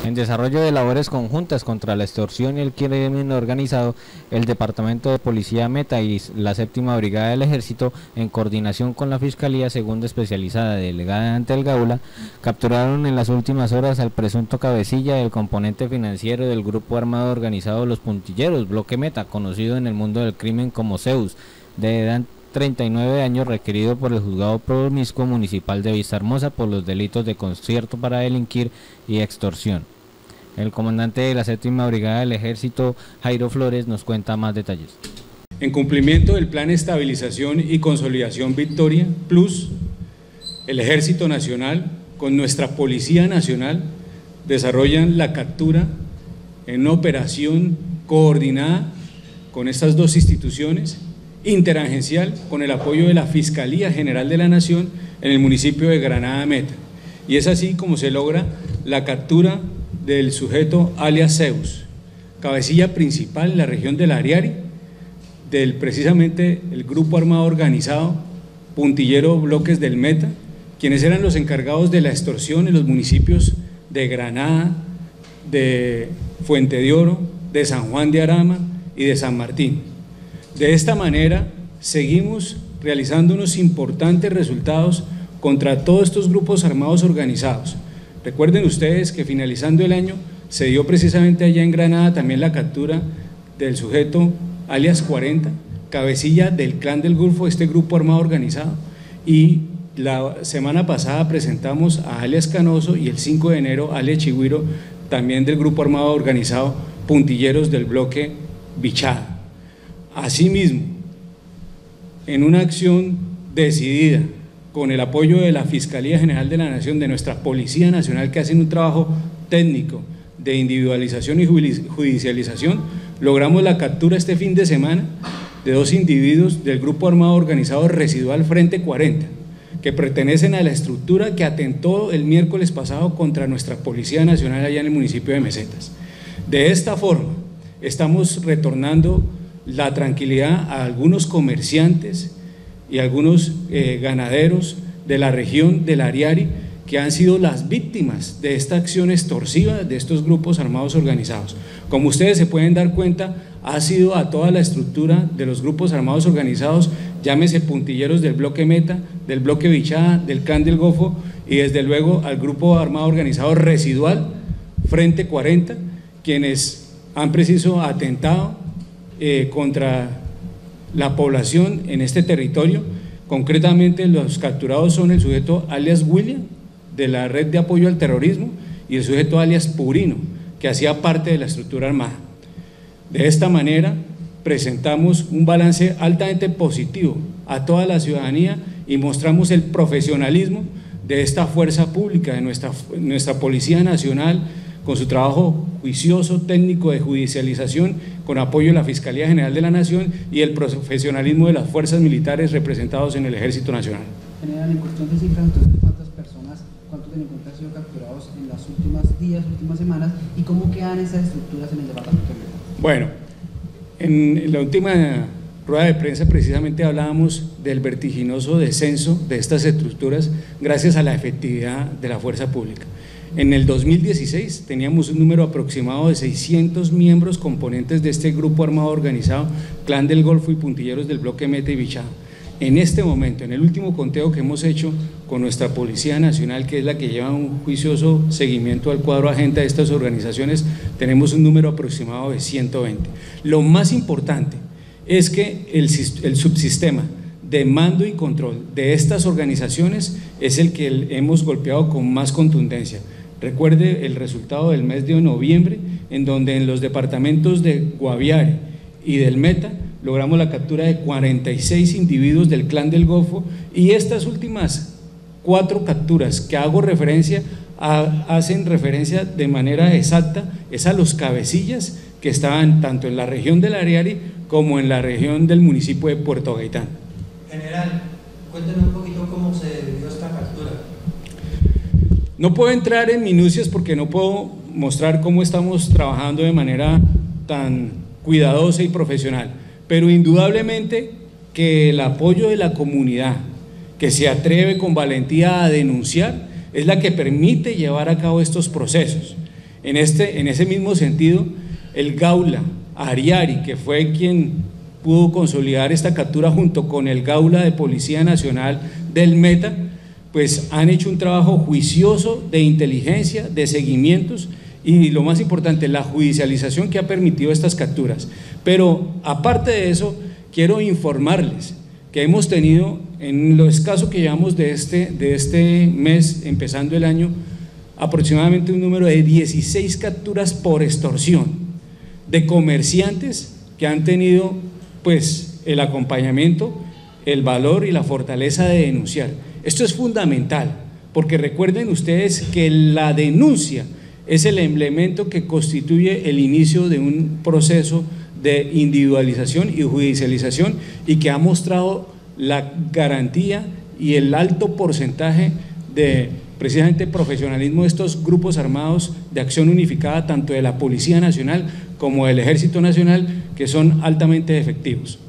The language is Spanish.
En desarrollo de labores conjuntas contra la extorsión y el crimen organizado, el Departamento de Policía Meta y la Séptima Brigada del Ejército, en coordinación con la Fiscalía Segunda Especializada delegada ante el Gaula, capturaron en las últimas horas al presunto cabecilla del componente financiero del grupo armado organizado Los Puntilleros, Bloque Meta, conocido en el mundo del crimen como Zeus, de edad 39 años, requerido por el Juzgado Promiscuo Municipal de Vistahermosa por los delitos de concierto para delinquir y extorsión. El comandante de la Séptima Brigada del Ejército, Jairo Flores, nos cuenta más detalles. En cumplimiento del Plan de Estabilización y Consolidación Victoria Plus, el Ejército Nacional con nuestra Policía Nacional desarrollan la captura en una operación coordinada con estas dos instituciones, interagencial, con el apoyo de la Fiscalía General de la Nación en el municipio de Granada Meta. Y es así como se logra la captura del sujeto alias Zeus, cabecilla principal en la región del Ariari, precisamente el grupo armado organizado Puntillero Bloques del Meta, quienes eran los encargados de la extorsión en los municipios de Granada, de Fuente de Oro, de San Juan de Arama y de San Martín. De esta manera seguimos realizando unos importantes resultados contra todos estos grupos armados organizados. Recuerden ustedes que finalizando el año se dio precisamente allá en Granada también la captura del sujeto alias 40, cabecilla del Clan del Golfo, este grupo armado organizado, y la semana pasada presentamos a alias Canoso y el 5 de enero alias Chigüiro, también del grupo armado organizado Puntilleros del Bloque Bichada. Asimismo, en una acción decidida con el apoyo de la Fiscalía General de la Nación, de nuestra Policía Nacional, que hacen un trabajo técnico de individualización y judicialización, logramos la captura este fin de semana de dos individuos del grupo armado organizado residual Frente 40, que pertenecen a la estructura que atentó el miércoles pasado contra nuestra Policía Nacional allá en el municipio de Mesetas. De esta forma, estamos retornando la tranquilidad a algunos comerciantes y algunos ganaderos de la región del Ariari que han sido las víctimas de esta acción extorsiva de estos grupos armados organizados. Como ustedes se pueden dar cuenta, ha sido a toda la estructura de los grupos armados organizados, llámese Puntilleros del Bloque Meta, del Bloque Bichada, del Clan del Golfo y desde luego al grupo armado organizado residual Frente 40, quienes han preciso atentado contra la población en este territorio. Concretamente los capturados son el sujeto alias William, de la Red de Apoyo al Terrorismo, y el sujeto alias Purino, que hacía parte de la estructura armada. De esta manera presentamos un balance altamente positivo a toda la ciudadanía y mostramos el profesionalismo de esta fuerza pública, de nuestra Policía Nacional, con su trabajo juicioso, técnico de judicialización, con apoyo de la Fiscalía General de la Nación y el profesionalismo de las fuerzas militares representados en el Ejército Nacional. General, en cuestión de cifras, entonces, ¿cuántas personas, cuántos delincuentes han sido capturados en los últimas semanas y cómo quedan esas estructuras en el departamento? Bueno, en la última rueda de prensa precisamente hablábamos del vertiginoso descenso de estas estructuras gracias a la efectividad de la fuerza pública. En el 2016 teníamos un número aproximado de 600 miembros componentes de este grupo armado organizado, Clan del Golfo y Puntilleros del Bloque Meta y Bichada. En este momento, en el último conteo que hemos hecho con nuestra Policía Nacional, que es la que lleva un juicioso seguimiento al cuadro agenda de estas organizaciones, tenemos un número aproximado de 120. Lo más importante es que el subsistema de mando y control de estas organizaciones es el que hemos golpeado con más contundencia. Recuerde el resultado del mes de noviembre, en donde en los departamentos de Guaviare y del Meta logramos la captura de 46 individuos del Clan del Golfo, y estas últimas 4 capturas que hago referencia hacen referencia de manera exacta es a los cabecillas que estaban tanto en la región del Ariari como en la región del municipio de Puerto Gaitán. General, cuéntenos un poquito cómo se dio esta captura. No puedo entrar en minucias porque no puedo mostrar cómo estamos trabajando de manera tan cuidadosa y profesional, pero indudablemente que el apoyo de la comunidad, que se atreve con valentía a denunciar, es la que permite llevar a cabo estos procesos. En ese mismo sentido, el Gaula Ariari, que fue quien pudo consolidar esta captura junto con el Gaula de Policía Nacional del Meta, pues han hecho un trabajo juicioso de inteligencia, de seguimientos y lo más importante, la judicialización que ha permitido estas capturas. Pero aparte de eso, quiero informarles que hemos tenido, en lo escaso que llevamos de este mes, empezando el año, aproximadamente un número de 16 capturas por extorsión de comerciantes que han tenido pues el acompañamiento, el valor y la fortaleza de denunciar. Esto es fundamental, porque recuerden ustedes que la denuncia es el elemento que constituye el inicio de un proceso de individualización y judicialización y que ha mostrado la garantía y el alto porcentaje de precisamente profesionalismo de estos grupos armados de acción unificada, tanto de la Policía Nacional como del Ejército Nacional, que son altamente efectivos.